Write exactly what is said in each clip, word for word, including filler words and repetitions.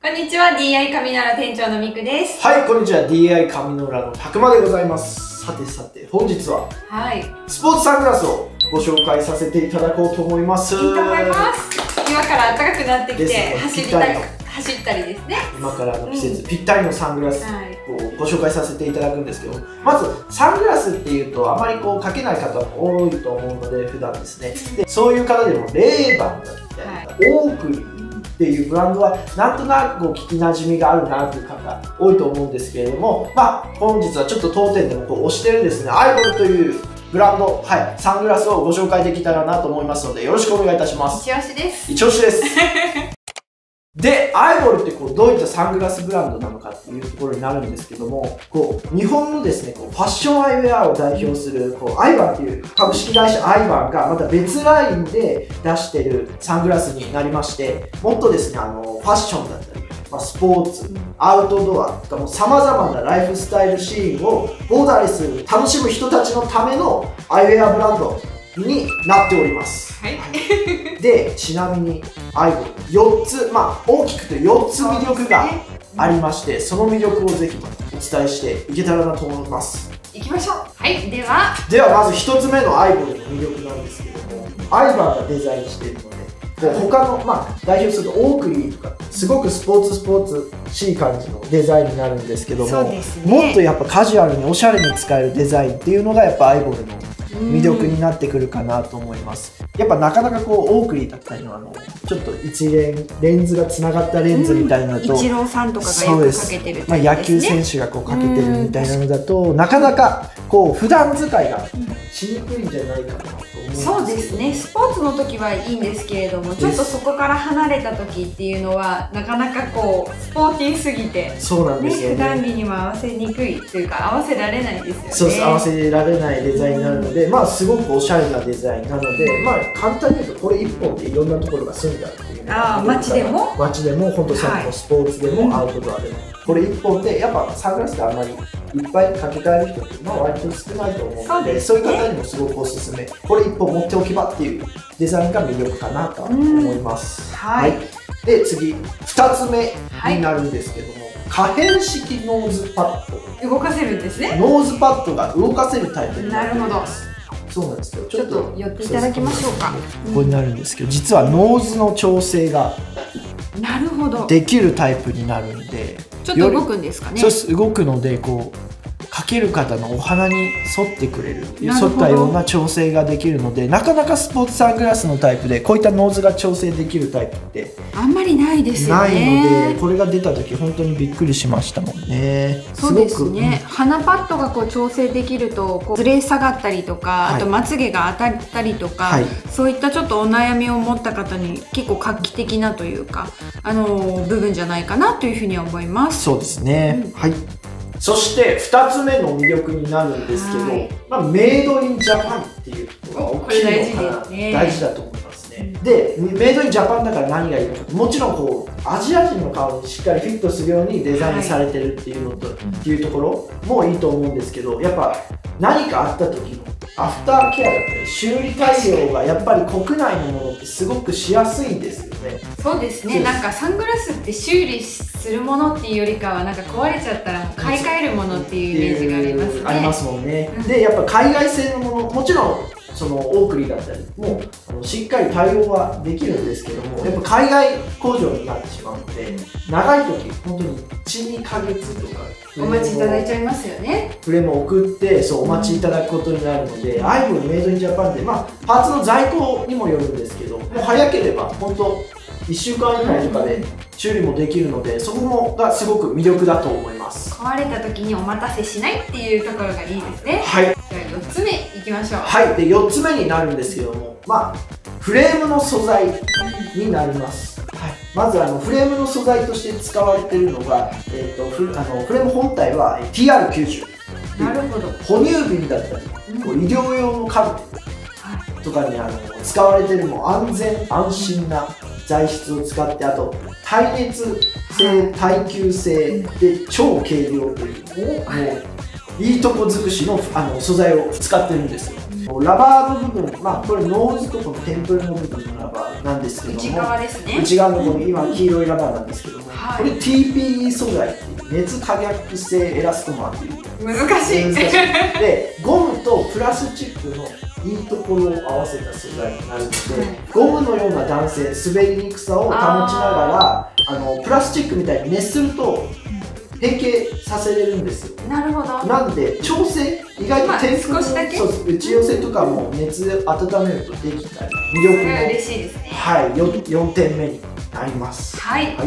こんにちは、ディーアイ 上野浦店長のみくです。 はい、こんにちは、ディーアイ 上野浦のたくまでございます。さてさて、本日は、はい、スポーツサングラスをご紹介させていただこうと思います。 いいと思います。今から暖かくなってきて、ね、走りたり、走ったりですね。今からの季節、うん、ぴったりのサングラスをご紹介させていただくんですけど、まずサングラスっていうとあまりこうかけない方も多いと思うので、普段ですね。でそういう方でもレーバンだったり、オークリーっていうブランドはなんとなく聞きなじみがあるなという方多いと思うんですけれども、まあ本日はちょっと当店でもこう推してるですね、アイボルというブランド、はい、サングラスをご紹介できたらなと思いますので、よろしくお願いいたします。 一押しです。 一押しです。で、アイボルってこうどういったサングラスブランドなのかっていうところになるんですけども、こう日本のですね、こうファッションアイウェアを代表するこうアイバンっていう株式会社アイバンがまた別ラインで出してるサングラスになりまして、もっとですね、あのファッションだったり、まあ、スポーツ、アウトドアとかも様々なライフスタイルシーンをボーダーレスに楽しむ人たちのためのアイウェアブランドになっております。はい、で、ちなみにアイボルよっつ、まあ大きくてよっつ魅力がありまして、その魅力をぜひお伝えしていけたらなと思います。 いきましょう。はい、ではではまずひとつめのアイボルの魅力なんですけども、アイバーがデザインしているので、他の、まあ、代表するとオークリーとかすごくスポーツスポーツしい感じのデザインになるんですけども、ね、もっとやっぱカジュアルにおしゃれに使えるデザインっていうのがやっぱアイボルの魅力になってくるかなと思います。やっぱなかなかこうオークリーだったりのあのちょっと一連レンズがつながったレンズみたいなのと、 イチローさんとかがよくかけてるタイプですね。 まあ野球選手がこうかけてるみたいなのだとなかなかこう普段使いがしにくいんじゃないかなと思うんです。 そうですね。スポーツの時はいいんですけれども、ちょっとそこから離れた時っていうのはなかなかこうスポーティーすぎて、 そうなんですよね。 普段着にも合わせにくいというか合わせられないですよね。 そうです、合わせられないデザインになるので、まあすごくおしゃれなデザインなので、まあ簡単に言うとこれいっぽんでいろんなところが済んじゃうっていう。 ああ、街でも街でも本当さっきのスポーツでも、はい、アウトドアでもこれいっぽんでやっぱサングラスってあんまりいっぱいかけ替える人ってまあ割と少ないと思うので、そういう方にもすごくおすすめ。これいっぽん持っておけばっていうデザインが魅力かなと思います。はい、はい、で次ふたつめになるんですけども、はい、可変式ノーズパッド。 動かせるんですね。 ノーズパッドが動かせるタイプになっています。 なるほど。 そうなんですよ。 ちょっと寄っていただきましょうか。 ここになるんですけど、実はノーズの調整がなるほどできるタイプになるんで、 ちょっと動くんですかね。 そうです、動くのでこうかける方のお鼻に沿ってくれる、沿ったような調整ができるので、なかなかスポーツサングラスのタイプでこういったノーズが調整できるタイプってあんまりないですよね。 ないので、これが出た時本当にびっくりしましたもんね。 そうですね。鼻パッドがこう調整できるとこうずれ下がったりとか、はい、あとまつげが当たったりとか、はい、そういったちょっとお悩みを持った方に結構画期的なというか、あのー、部分じゃないかなというふうに思います。 そうですね。うん、はい。そしてふたつめの魅力になるんですけど、はい、まあ、メイドインジャパンっていうのが大きいのかな、ね、大事だと思いますね。うん、で、メイドインジャパンだから何がいいのか、もちろんこうアジア人の顔にしっかりフィットするようにデザインされてるっていうのと、はい、っていうところもいいと思うんですけど、やっぱ何かあった時のアフターケアだったり修理対応がやっぱり国内のものってすごくしやすいんですよね。 そうですね。なんかサングラスって修理するものっていうよりかは、なんか壊れちゃったらもう買い替えるものっていうイメージがありますね。 ありますもんね。うん、でやっぱ海外製のもの、もちろんそのオークリーだったりもあのしっかり対応はできるんですけども、やっぱ海外工場になってしまうので、長い時本当にいち、にかげつとかお待ちいただいちゃいますよね。 フレームを送ってそうお待ちいただくことになるので、うん、アイボルメイドインジャパンで、まあ、パーツの在庫にもよるんですけど、もう早ければ本当いっしゅうかん以内とかで修理もできるので、そこもがすごく魅力だと思います。 壊れた時にお待たせしないっていうところがいいですね。 はい。じゃあよっつめいきましょう。 はい。でよっつめになるんですけども、まあフレームの素材になります。はい、まずあのフレームの素材として使われているのが、えー、とフあのフレーム本体は ティーアールきゅうじゅう。 なるほど。 哺乳瓶だったり、こう医療用のカルテとかにあの使われているも安全安心な材質を使って、あと耐熱性耐久性で超軽量という、もういいとこ尽くしの、あの素材を使ってるんですよ。ラバーの部分、まあこれノーズとこのテンプルの部分のラバーなんですけども、 内側ですね。 内側のこの今黄色いラバーなんですけども、 はい、 これ ティーピーイー 素材っていう熱可逆性エラストマーっていう難しい。 難しいでゴムとプラスチックのいいところを合わせた素材になるので、ゴムのような弾性、滑りにくさを保ちながら、あのプラスチックみたいに熱すると変形させれるんですよ。 なるほど。 なんで調整、意外と天空の、 まあ、 そう打ち寄せとかも熱で温めるとできたり、魅力の嬉しいですね。 はい、よんてんめになります。 はい、 はい、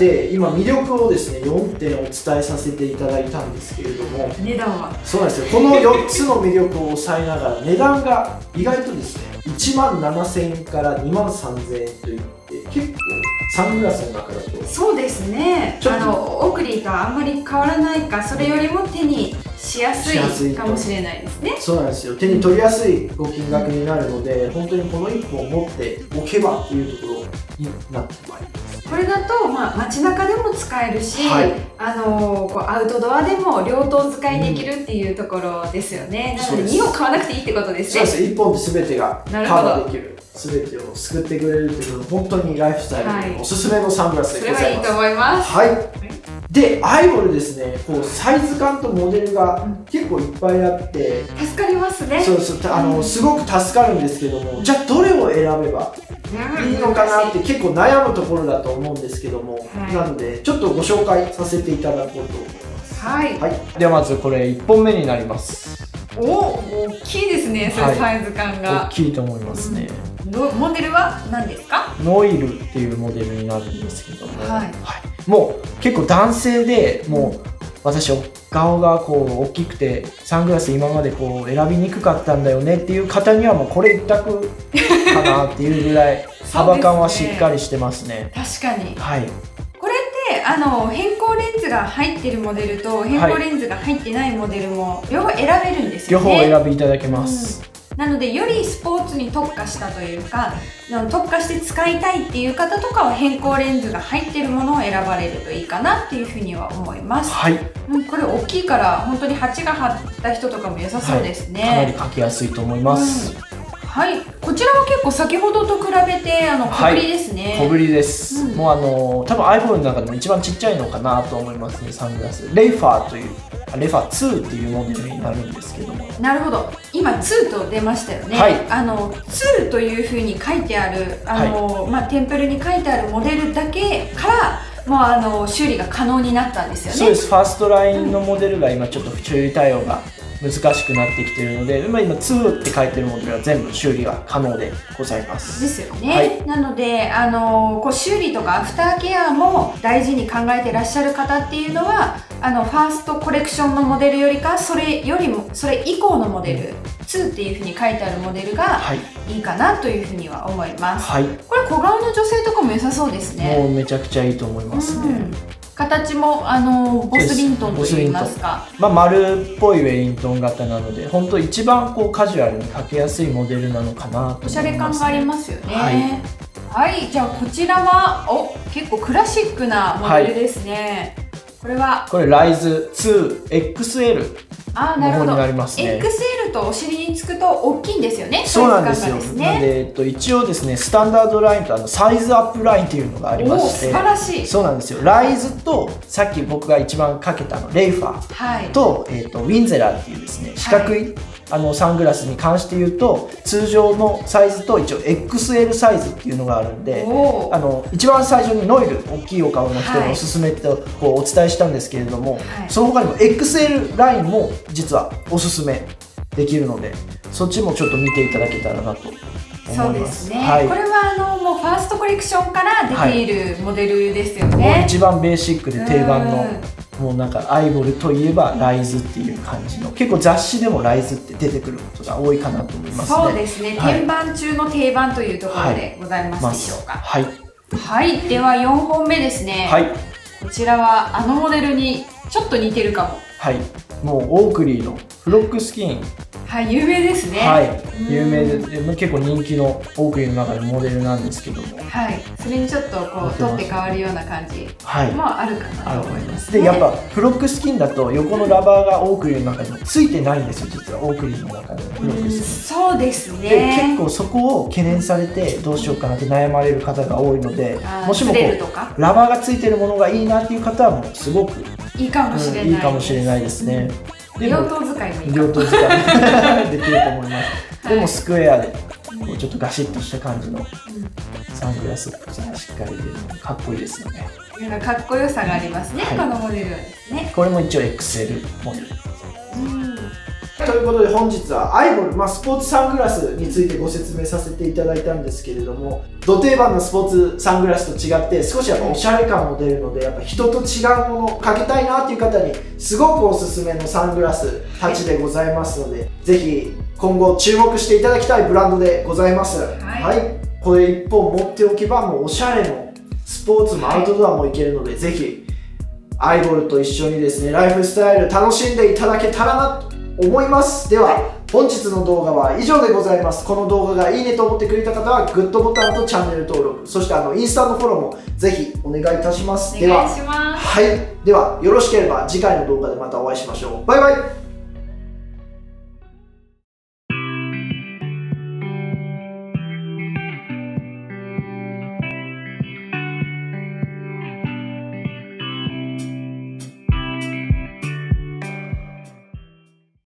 で今魅力をですねよんてんお伝えさせていただいたんですけれども、 値段はそうなんですよ。このよっつの魅力を抑えながら値段が意外とですねいちまんななせんえんからにまんさんぜんえんといって結構サングラスの中だとそうですね、あのオークリーとあんまり変わらないか、それよりも手にしやすいかもしれないですね。 そうなんですよ。手に取りやすいご金額になるので、本当にこのいっぽん持っておけばっていうところになってまいります。 これだと、まあ、街中でも使えるし、 はい、 あのこうアウトドアでも両頭使いできるっていうところですよね。うん、なのでにほん買わなくていいってことですね。 そうです。いっぽんで全てがカバーできる。全てを救ってくれるという本当にライフスタイルにおすすめのサングラスでございます。 それはいいと思います。 はい。で、アイボルですね、こうサイズ感とモデルが結構いっぱいあって、 うん、助かりますね。 そうそう、あの、うん、すごく助かるんですけども、じゃあどれを選べばいいのかなって結構悩むところだと思うんですけども、はい、なのでちょっとご紹介させていただこうと思います。 はい。 はい、ではまずこれいっぽんめになります。 お、大きいですね。それサイズ感が、 はい、大きいと思いますね。 うん、モデルは何ですか？ ノイルっていうモデルになるんですけども、 はいはい、 もう結構男性でもう私顔がこう大きくてサングラス今までこう選びにくかったんだよねっていう方にはもうこれ一択かなっていうぐらい幅感はしっかりしてますね。 確かに、 はい、 これってあの変更レンズが入ってるモデルと変更レンズが入ってないモデルも両方選べるんですよね。 両方選びいただけます。 うん、なのでよりスポーツに特化したというか特化して使いたいっていう方とかは変更レンズが入ってるものを選ばれるといいかなっていうふうには思います。 はい、 うん、これ大きいから本当に鉢が張った人とかも良さそうですね。 はい、かなり描きやすいと思います。 うん、はい、こちらは結構先ほどと比べてあの小ぶりですね。 はい、小ぶりです。うん、もうあの多分 アイボルの中でも一番ちっちゃいのかなと思いますね、サングラス。レイファーというレファーツーっていうモデルになるんですけども。 なるほど。今ツーと出ましたよね。はい、あのツーというふうに書いてあるあの、はい、まあテンプルに書いてあるモデルだけからもうあの修理が可能になったんですよね。 そうです。ファーストラインのモデルが今ちょっと修理対応が難しくなってきているので、今ツーって書いてるモデルは全部修理が可能でございます。 ですよね。はい、なのであのこう修理とかアフターケアも大事に考えてらっしゃる方っていうのはあのファーストコレクションのモデルよりかそれよりもそれ以降のモデル、うん、ツーっていうふうに書いてあるモデルがいいかなというふうには思います。はい、これ小顔の女性とかも良さそうですね。 もうめちゃくちゃいいと思いますね。うん、 形もあのボスリントンといいますか、 まあ、丸っぽいウェリントン型なので本当一番こうカジュアルにかけやすいモデルなのかなと思います、ね、 おしゃれ感がありますよね。はい、はい、じゃあこちらはお結構クラシックなモデルですね。はい、これはこれライズツーエックスエルの方になりますね。 エックスエル とお尻につくと大きいんですよね。 そうなんですよ。なので、えっと、一応ですねスタンダードラインとあのサイズアップラインっていうのがありまして、 素晴らしい。 そうなんですよ。ライズとさっき僕が一番かけたのレイファーと、はい、えっとウィンゼラーっていうですね四角い、はい、あのサングラスに関して言うと通常のサイズと一応 エックスエル サイズっていうのがあるんで、あの一番最初にノイル大きいお顔の人のおすすめってこうお伝えしたんですけれども、はい、その他にも エックスエル ラインも実はおすすめできるのでそっちもちょっと見ていただけたらなと思います。 そうですね、はい、これはあのもうファーストコレクションから出ているモデルですよね。 はい、もう一番ベーシックで定番のもうなんかアイボルといえばライズっていう感じの結構雑誌でもライズって出てくることが多いかなと思いますね。 そうですね、はい、天板中の定番というところでございますでしょうか。 はい、 はい、ではよんほんめですね。 はい、 こちらはあのモデルにちょっと似てるかも。 はい、もうオークリーのフロックスキンはい、有名ですね。 はい、有名で、結構人気のオークリーの中でモデルなんですけども、 はい、それにちょっとこう取って変わるような感じもあるかなと思いますね。 で、やっぱフロックスキンだと横のラバーがオークリーの中についてないんですよ、実はオークリーの中でフロックスキン。 そうですね。 で、結構そこを懸念されてどうしようかなって悩まれる方が多いので、もしもこうラバーがついてるものがいいなっていう方はもうすごくいいかもしれない、うん、 いいかもしれないですね。 両頭使いもいいかも。両頭使いできると思います。はい、でもスクエアでこうちょっとガシッとした感じのサングラスがしっかり出るのでかっこいいですよね。 なんかかっこよさがありますね、はい、このモデルはですね。 これも一応 エックスエル モデル。ということで本日はアイボル、まあ、スポーツサングラスについてご説明させていただいたんですけれども、ド定番のスポーツサングラスと違って少しやっぱおしゃれ感も出るので、やっぱ人と違うものをかけたいなっていう方にすごくおすすめのサングラスたちでございますので、ぜひ今後注目していただきたいブランドでございます。はい、はい、これ一本持っておけばもうおしゃれもスポーツもアウトドアもいけるので、ぜひアイボルと一緒にですねライフスタイル楽しんでいただけたらなと思います。では本日の動画は以上でございます。この動画がいいねと思ってくれた方はグッドボタンとチャンネル登録、そしてあのインスタのフォローもぜひお願いいたします。 お願いします。 では、はい、ではよろしければ次回の動画でまたお会いしましょう。バイバイ。